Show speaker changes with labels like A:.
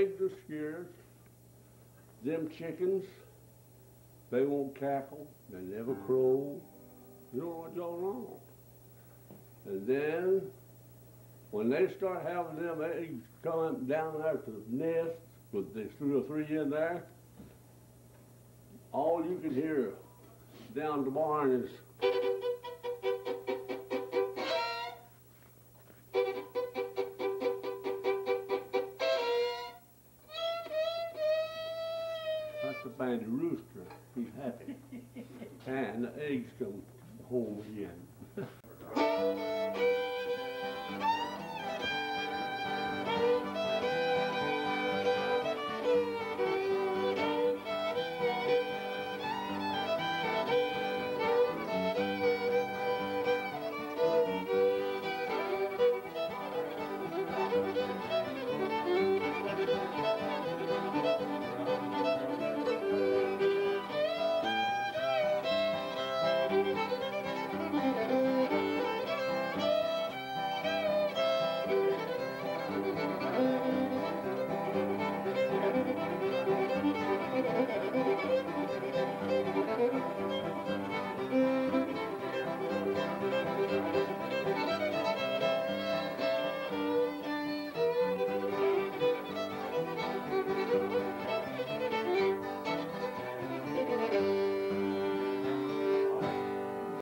A: eggs are scarce. Them chickens, they won't cackle, they never crow. You know what goes on. And then, when they start having them eggs coming down out to the nest, with there's 2 or 3 in there, all you can hear down the barn is that's the baby rooster. He's happy. And the eggs come home again.